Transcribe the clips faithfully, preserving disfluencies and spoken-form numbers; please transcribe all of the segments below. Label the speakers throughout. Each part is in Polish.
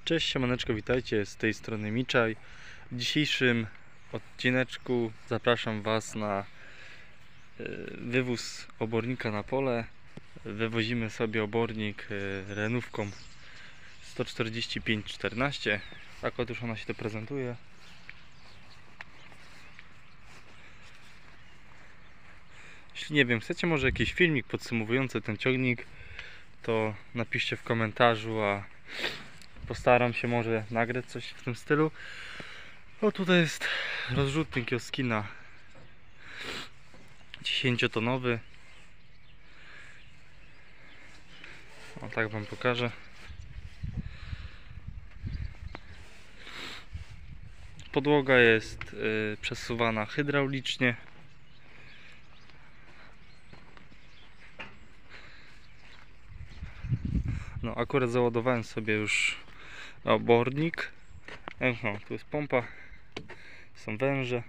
Speaker 1: Cześć, siemaneczko, witajcie, z tej strony Miczaj. W dzisiejszym odcineczku zapraszam Was na wywóz obornika na pole. Wywozimy sobie obornik renówką sto czterdzieści pięć czternaście. Tak otóż ona się to prezentuje. Jeśli nie wiem, chcecie może jakiś filmik podsumowujący ten ciągnik, to napiszcie w komentarzu, a postaram się może nagrać coś w tym stylu. O, tutaj jest rozrzutnik Kioskina dziesięciotonowy. O, tak Wam pokażę. Podłoga jest y, przesuwana hydraulicznie. No, akurat załadowałem sobie już obornik. No, tu jest pompa, są węże.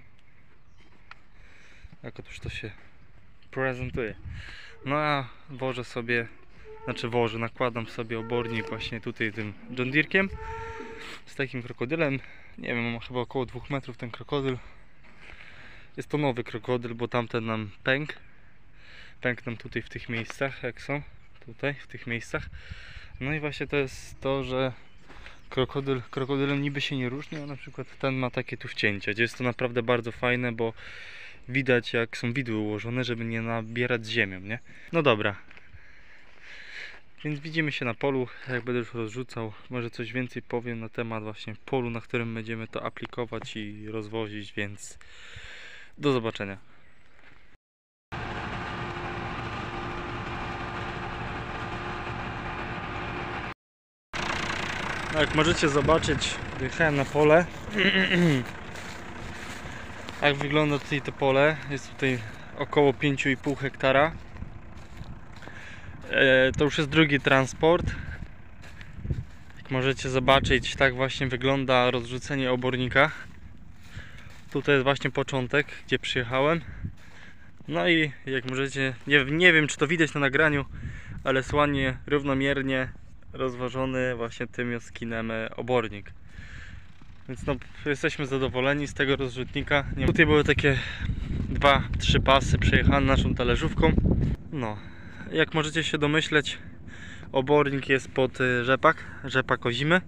Speaker 1: Jak otóż to się prezentuje. No a wożę sobie, znaczy wożę, nakładam sobie obornik właśnie tutaj tym John Deere'kiem z takim krokodylem. Nie wiem, ma chyba około dwóch metrów ten krokodyl. Jest to nowy krokodyl, bo tamten nam pękł. Pękł nam tutaj w tych miejscach, jak są. Tutaj, w tych miejscach. No i właśnie to jest to, że krokodyl, krokodylem niby się nie różni, a na przykład ten ma takie tu wcięcia, gdzie jest to naprawdę bardzo fajne, bo widać jak są widły ułożone, żeby nie nabierać z ziemią, nie? No dobra. Więc widzimy się na polu, jak będę już rozrzucał, może coś więcej powiem na temat właśnie polu, na którym będziemy to aplikować i rozwozić, więc do zobaczenia. No, jak możecie zobaczyć, wyjechałem na pole. Jak wygląda tutaj to pole? Jest tutaj około pięć i pół hektara. E, to już jest drugi transport. Jak możecie zobaczyć, tak właśnie wygląda rozrzucenie obornika. Tutaj jest właśnie początek, gdzie przyjechałem. No i jak możecie, nie, nie wiem czy to widać na nagraniu, ale ładnie, równomiernie rozwożony właśnie tym Kioskinem obornik. Więc no, jesteśmy zadowoleni z tego rozrzutnika. Tutaj były takie dwa, trzy pasy przejechane naszą talerzówką. No, jak możecie się domyśleć, obornik jest pod rzepak, rzepak ozimy.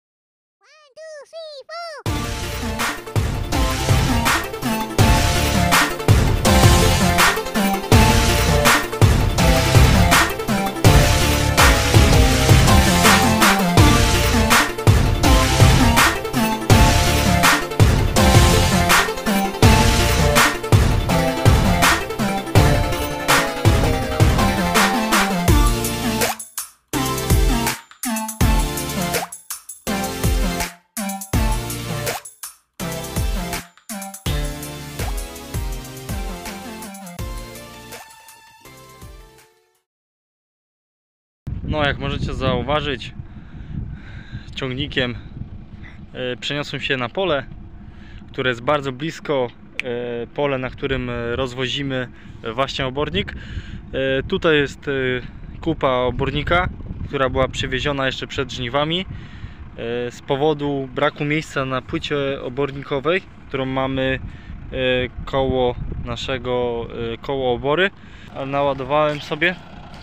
Speaker 1: No, jak możecie zauważyć, ciągnikiem e, przeniosłem się na pole, które jest bardzo blisko, e, pole, na którym rozwozimy właśnie obornik. E, tutaj jest e, kupa obornika, która była przywieziona jeszcze przed żniwami e, z powodu braku miejsca na płycie obornikowej, którą mamy e, koło naszego e, koło obory. Ale naładowałem sobie.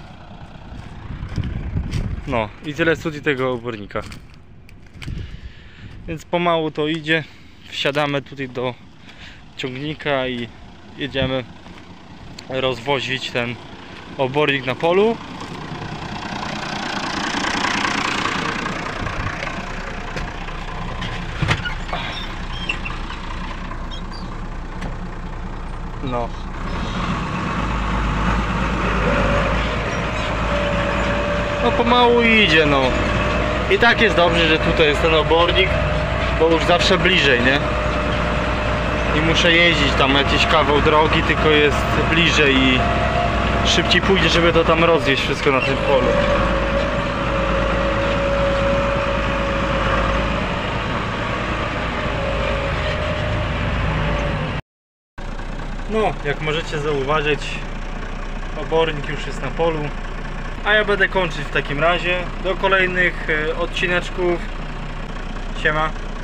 Speaker 1: No i tyle studii tego obornika. Więc pomału to idzie. Wsiadamy tutaj do ciągnika i jedziemy rozwozić ten obornik na polu. No. No pomału idzie, no. I tak jest dobrze, że tutaj jest ten obornik, bo już zawsze bliżej, nie? Nie muszę jeździć tam jakiś kawał drogi, tylko jest bliżej i szybciej pójdzie, żeby to tam rozwieźć wszystko na tym polu. No, jak możecie zauważyć, obornik już jest na polu. A ja będę kończyć w takim razie. Do kolejnych odcineczków Siema.